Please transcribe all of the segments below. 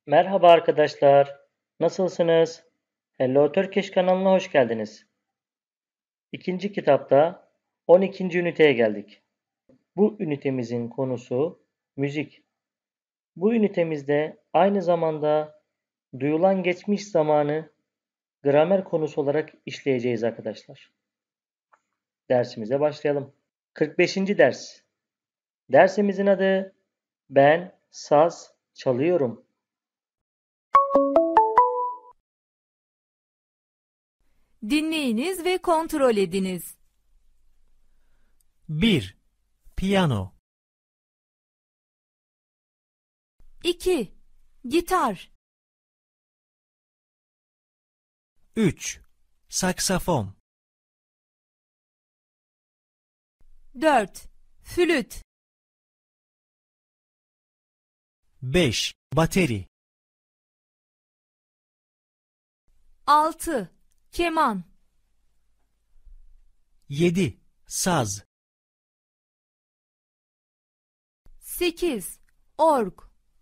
Merhaba arkadaşlar. Nasılsınız? Hello Turkish kanalına hoş geldiniz. İkinci kitapta 12. üniteye geldik. Bu ünitemizin konusu müzik. Bu ünitemizde aynı zamanda duyulan geçmiş zamanı gramer konusu olarak işleyeceğiz arkadaşlar. Dersimize başlayalım. 45. ders. Dersimizin adı Ben saz çalıyorum. Dinleyiniz ve kontrol ediniz. 1. Piyano 2. Gitar. 3. Saksafon 4. Flüt. 5. Bateri 6. Keman. 7. Saz 8. Org.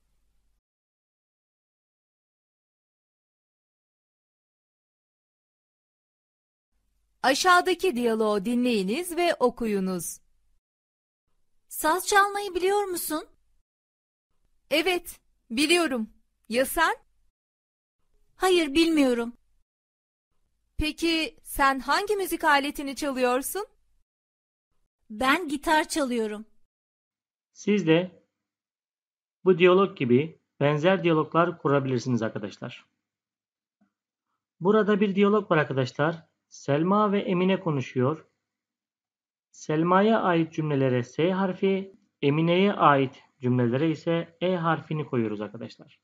'Aşağıdaki diyaloğu dinleyiniz ve okuyunuz. Saz çalmayı biliyor musun? Evet, biliyorum. Ya sen? Hayır, bilmiyorum. Peki sen hangi müzik aletini çalıyorsun? Ben gitar çalıyorum. Siz de bu diyalog gibi benzer diyaloglar kurabilirsiniz arkadaşlar. Burada bir diyalog var arkadaşlar. Selma ve Emine konuşuyor. Selma'ya ait cümlelere S harfi, Emine'ye ait cümlelere ise E harfini koyuyoruz arkadaşlar.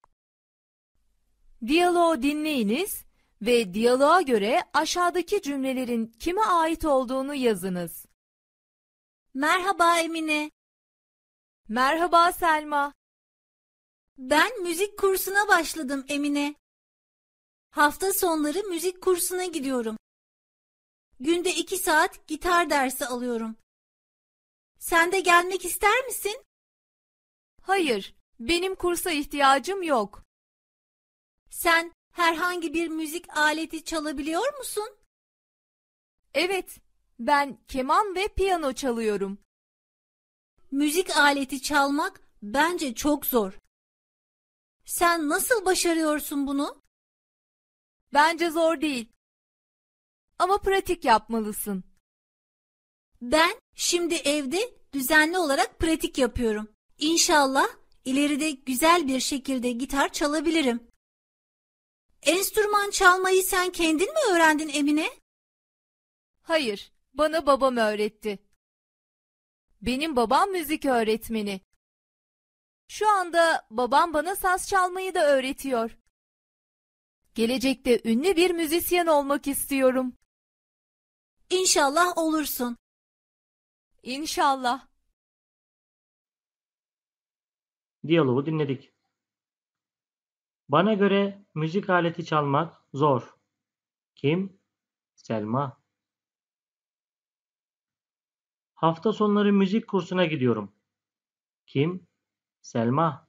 Diyaloğu dinleyiniz ve diyaloğa göre aşağıdaki cümlelerin kime ait olduğunu yazınız. Merhaba Emine. Merhaba Selma. Ben müzik kursuna başladım Emine. Hafta sonları müzik kursuna gidiyorum. Günde 2 saat gitar dersi alıyorum. Sen de gelmek ister misin? Hayır, benim kursa ihtiyacım yok. Sen herhangi bir müzik aleti çalabiliyor musun? Evet, ben keman ve piyano çalıyorum. Müzik aleti çalmak bence çok zor. Sen nasıl başarıyorsun bunu? Bence zor değil. Ama pratik yapmalısın. Ben şimdi evde düzenli olarak pratik yapıyorum. İnşallah ileride güzel bir şekilde gitar çalabilirim. Enstrüman çalmayı sen kendin mi öğrendin Emine? Hayır, bana babam öğretti. Benim babam müzik öğretmeni. Şu anda babam bana saz çalmayı da öğretiyor. Gelecekte ünlü bir müzisyen olmak istiyorum. İnşallah olursun. İnşallah. Diyaloğu dinledik. Bana göre müzik aleti çalmak zor. Kim? Selma. Hafta sonları müzik kursuna gidiyorum. Kim? Selma.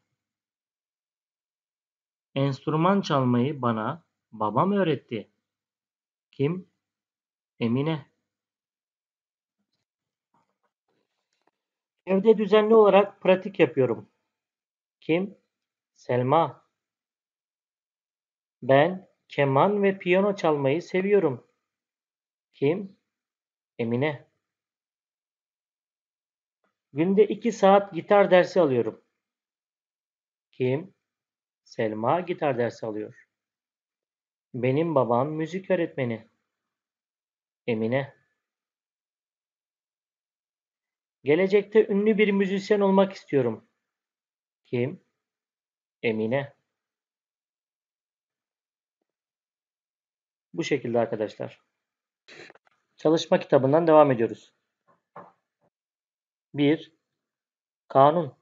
Enstrüman çalmayı bana babam öğretti. Kim? Emine. Evde düzenli olarak pratik yapıyorum. Kim? Selma. Ben keman ve piyano çalmayı seviyorum. Kim? Emine. Günde 2 saat gitar dersi alıyorum. Kim? Selma gitar dersi alıyor. Benim babam müzik öğretmeni. Emine. Gelecekte ünlü bir müzisyen olmak istiyorum. Kim? Emine. Bu şekilde arkadaşlar. Çalışma kitabından devam ediyoruz. 1. Kanun.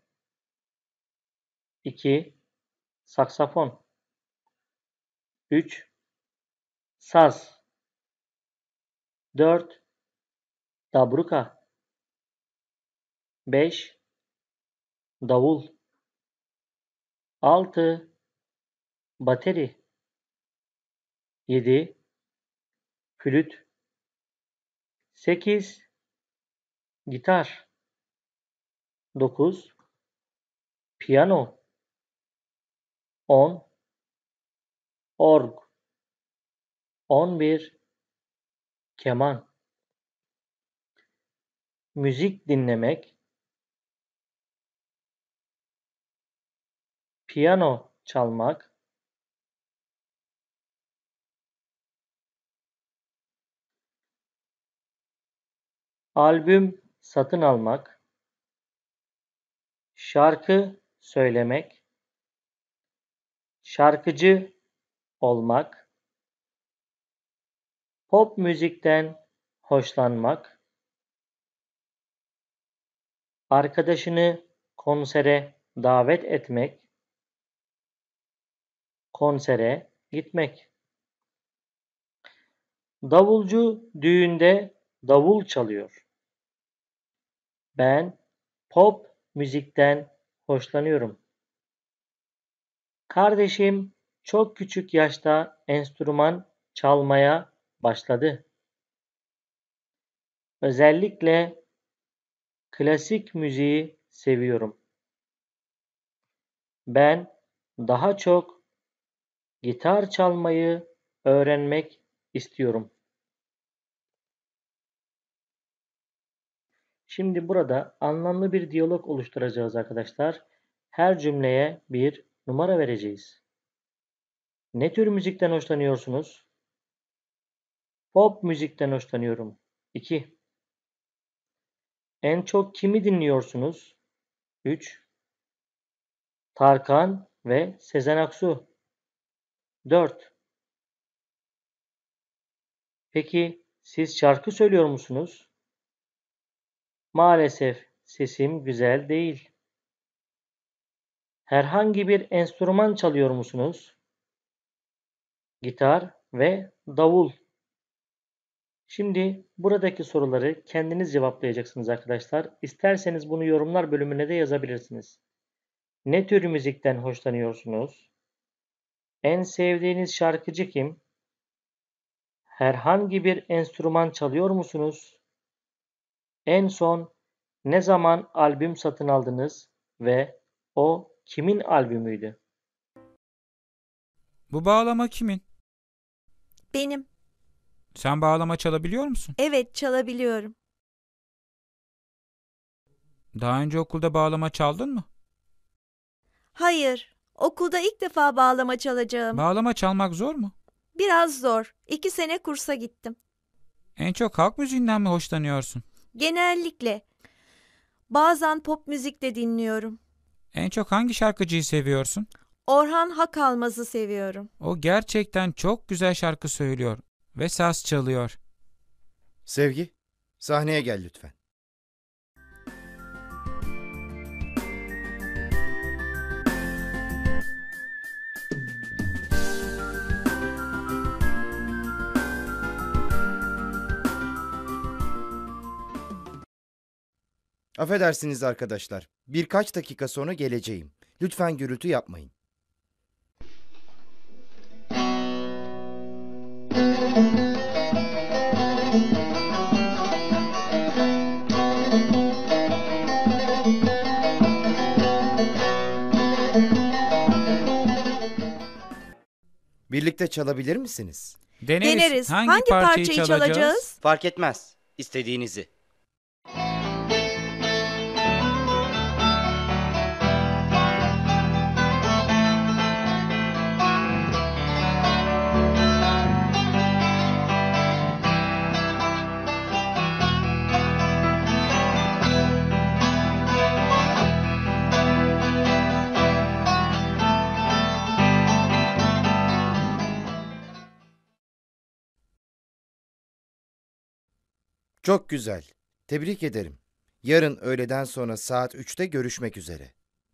2. Saksafon. 3. Saz. 4. Dabruka. 5. Davul. 6. bateri. 7. Flüt. 8. Gitar. 9. Piyano. 10. Org. 11. Keman. Müzik dinlemek. Piyano çalmak. Albüm satın almak. Şarkı söylemek. Şarkıcı olmak. Pop müzikten hoşlanmak. Arkadaşını konsere davet etmek. Konsere gitmek. Davulcu düğünde davul çalıyor. Ben pop müzikten hoşlanıyorum. Kardeşim çok küçük yaşta enstrüman çalmaya başladı. Özellikle klasik müziği seviyorum. Ben daha çok gitar çalmayı öğrenmek istiyorum. Şimdi burada anlamlı bir diyalog oluşturacağız arkadaşlar. Her cümleye bir numara vereceğiz. Ne tür müzikten hoşlanıyorsunuz? Pop müzikten hoşlanıyorum. 2. En çok kimi dinliyorsunuz? 3. Tarkan ve Sezen Aksu. 4. Peki siz şarkı söylüyor musunuz? Maalesef sesim güzel değil. Herhangi bir enstrüman çalıyor musunuz? Gitar ve davul. Şimdi buradaki soruları kendiniz cevaplayacaksınız arkadaşlar. İsterseniz bunu yorumlar bölümüne de yazabilirsiniz. Ne tür müzikten hoşlanıyorsunuz? En sevdiğiniz şarkıcı kim? Herhangi bir enstrüman çalıyor musunuz? En son ne zaman albüm satın aldınız ve o kimin albümüydü? Bu bağlama kimin? Benim. Sen bağlama çalabiliyor musun? Evet, çalabiliyorum. Daha önce okulda bağlama çaldın mı? Hayır, okulda ilk defa bağlama çalacağım. Bağlama çalmak zor mu? Biraz zor. 2 sene kursa gittim. En çok halk müziğinden mi hoşlanıyorsun? Genellikle. Bazen pop müzik de dinliyorum. En çok hangi şarkıcıyı seviyorsun? Orhan Hakalmaz'ı seviyorum. O gerçekten çok güzel şarkı söylüyor ve saz çalıyor. Sevgi, sahneye gel lütfen. Affedersiniz arkadaşlar. Birkaç dakika sonra geleceğim. Lütfen gürültü yapmayın. Birlikte çalabilir misiniz? Deneriz. Hangi parçayı çalacağız? Fark etmez. İstediğinizi. Çok güzel. Tebrik ederim. Yarın öğleden sonra saat 3'te görüşmek üzere.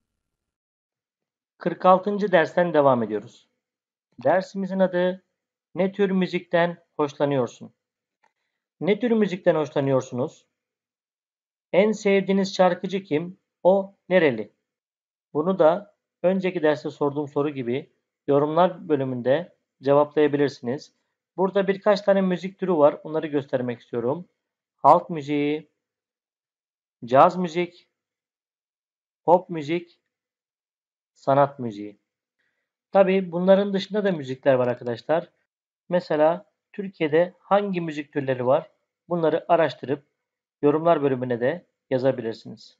46. dersten devam ediyoruz. Dersimizin adı ne tür müzikten hoşlanıyorsun? Ne tür müzikten hoşlanıyorsunuz? En sevdiğiniz şarkıcı kim? O nereli? Bunu da önceki derste sorduğum soru gibi Yorumlar bölümünde cevaplayabilirsiniz. Burada birkaç tane müzik türü var. Onları göstermek istiyorum. Halk müziği, caz müzik, pop müzik, sanat müziği. Tabii bunların dışında da müzikler var arkadaşlar. Mesela Türkiye'de hangi müzik türleri var? Bunları araştırıp yorumlar bölümüne de yazabilirsiniz.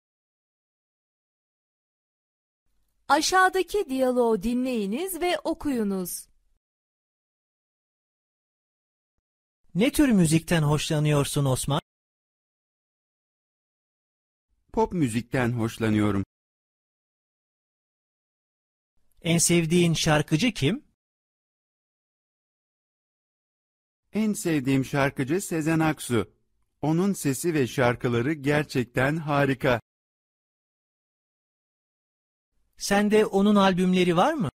Aşağıdaki diyaloğu dinleyiniz ve okuyunuz. Ne tür müzikten hoşlanıyorsun Osman? Pop müzikten hoşlanıyorum. En sevdiğin şarkıcı kim? En sevdiğim şarkıcı Sezen Aksu. Onun sesi ve şarkıları gerçekten harika. Sende onun albümleri var mı?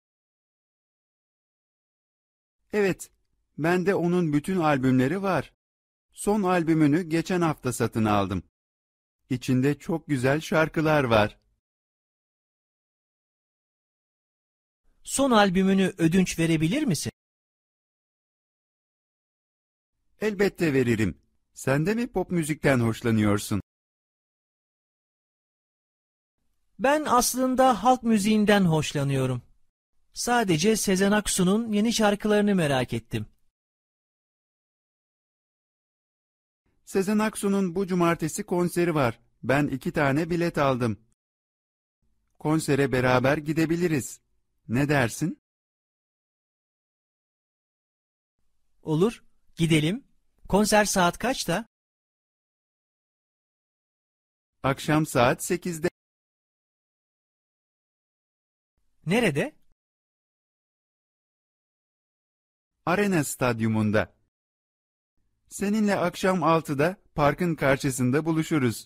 Evet, bende onun bütün albümleri var. Son albümünü geçen hafta satın aldım. İçinde çok güzel şarkılar var. Son albümünü ödünç verebilir misin? Elbette veririm. Sen de mi pop müzikten hoşlanıyorsun? Ben aslında halk müziğinden hoşlanıyorum. Sadece Sezen Aksu'nun yeni şarkılarını merak ettim. Sezen Aksu'nun bu cumartesi konseri var. Ben 2 tane bilet aldım. Konsere beraber gidebiliriz. Ne dersin? Olur, gidelim. Konser saat kaçta? Akşam saat 8'de. Nerede? Arena Stadyumunda. Seninle akşam 6'da parkın karşısında buluşuruz.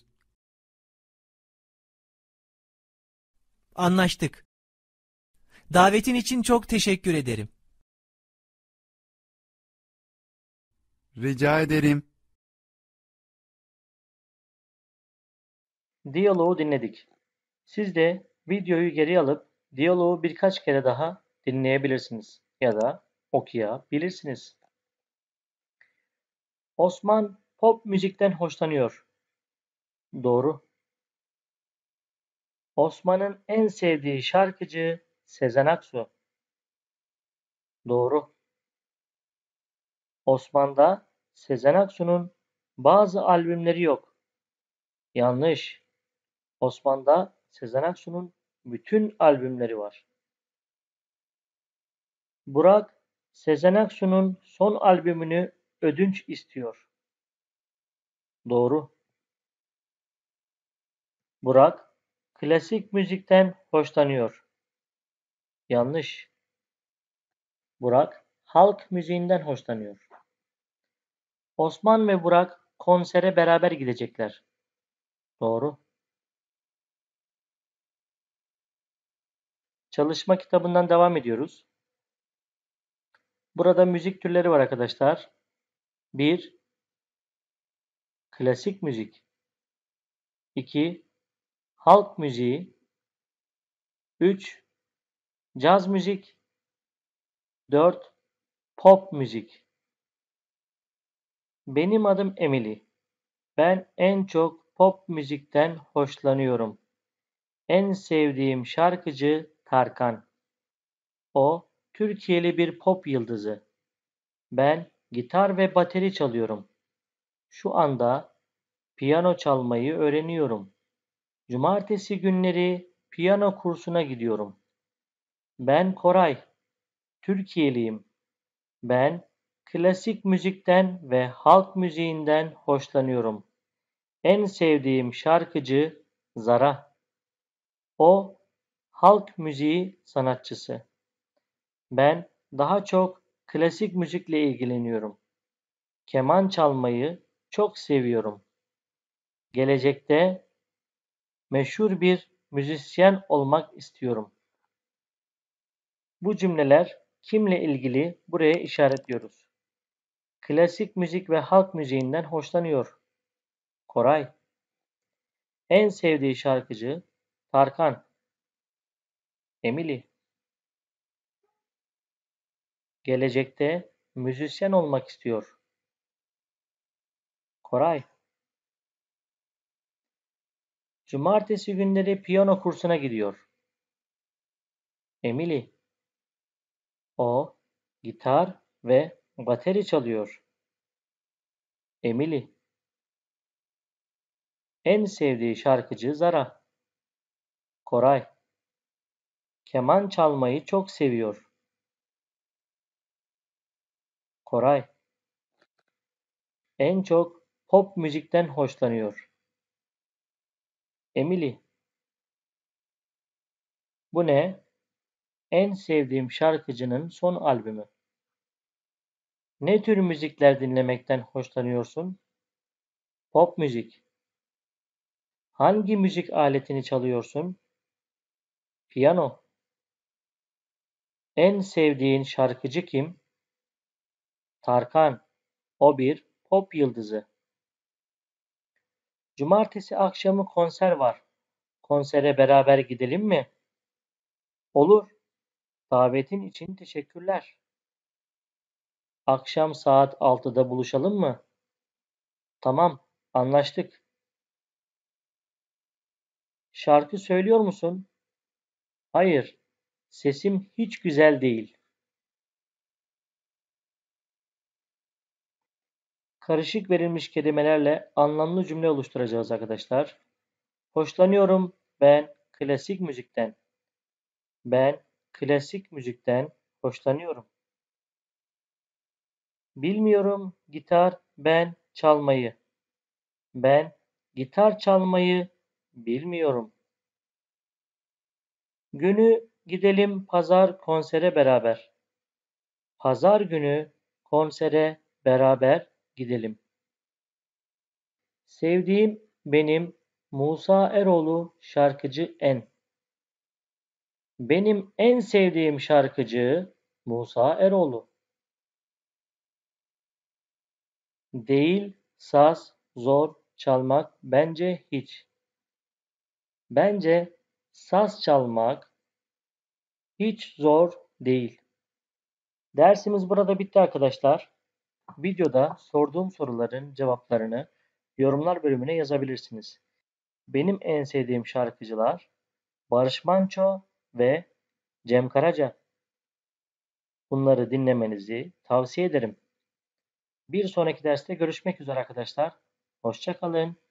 Anlaştık. Davetin için çok teşekkür ederim. Rica ederim. Diyaloğu dinledik. Siz de videoyu geri alıp diyaloğu birkaç kere daha dinleyebilirsiniz ya da okuyabilirsiniz. Osman pop müzikten hoşlanıyor. Doğru. Osman'ın en sevdiği şarkıcı Sezen Aksu. Doğru. Osman'da Sezen Aksu'nun bazı albümleri yok. Yanlış. Osman'da Sezen Aksu'nun bütün albümleri var. Burak, Sezen Aksu'nun son albümünü ödünç istiyor. Doğru. Burak, klasik müzikten hoşlanıyor. Yanlış. Burak, halk müziğinden hoşlanıyor. Osman ve Burak konsere beraber gidecekler. Doğru. Çalışma kitabından devam ediyoruz. Burada müzik türleri var arkadaşlar. 1. Klasik müzik. 2. Halk müziği. 3. Caz müzik. 4. Pop müzik. Benim adım Emily. Ben en çok pop müzikten hoşlanıyorum. En sevdiğim şarkıcı Tarkan. O Türkiye'li bir pop yıldızı. Ben gitar ve bateri çalıyorum. Şu anda piyano çalmayı öğreniyorum. Cumartesi günleri piyano kursuna gidiyorum. Ben Koray. Türkiye'liyim. Ben klasik müzikten ve halk müziğinden hoşlanıyorum. En sevdiğim şarkıcı Zara. O halk müziği sanatçısı. Ben daha çok klasik müzikle ilgileniyorum. Keman çalmayı çok seviyorum. Gelecekte meşhur bir müzisyen olmak istiyorum. Bu cümleler kimle ilgili buraya işaretliyoruz. Klasik müzik ve halk müziğinden hoşlanıyor. Koray. En sevdiği şarkıcı Tarkan. Emily. gelecekte müzisyen olmak istiyor. Koray. Cumartesi günleri piyano kursuna gidiyor. Emily. O gitar ve bateri çalıyor. Emily. En sevdiği şarkıcı Zara. Koray. Keman çalmayı çok seviyor. Koray. En çok pop müzikten hoşlanıyor. Emily. Bu ne? En sevdiğim şarkıcının son albümü. Ne tür müzikler dinlemekten hoşlanıyorsun? Pop müzik. Hangi müzik aletini çalıyorsun? Piyano. En sevdiğin şarkıcı kim? Tarkan. O bir pop yıldızı. Cumartesi akşamı konser var. Konsere beraber gidelim mi? Olur. Davetin için teşekkürler. Akşam saat 6'da buluşalım mı? Tamam, anlaştık. Şarkı söylüyor musun? Hayır, sesim hiç güzel değil. Karışık verilmiş kelimelerle anlamlı cümle oluşturacağız arkadaşlar. Hoşlanıyorum ben klasik müzikten. Ben klasik müzikten hoşlanıyorum. Bilmiyorum gitar ben çalmayı. Ben gitar çalmayı bilmiyorum. Günü gidelim pazar konsere beraber. Pazar günü konsere beraber gidelim. Sevdiğim benim Musa Eroğlu şarkıcı en. Benim en sevdiğim şarkıcı Musa Eroğlu. Değil, saz, zor çalmak bence hiç. Bence saz çalmak hiç zor değil. Dersimiz burada bitti arkadaşlar. Videoda sorduğum soruların cevaplarını yorumlar bölümüne yazabilirsiniz. Benim en sevdiğim şarkıcılar Barış Manço ve Cem Karaca. Bunları dinlemenizi tavsiye ederim. Bir sonraki derste görüşmek üzere arkadaşlar. Hoşça kalın.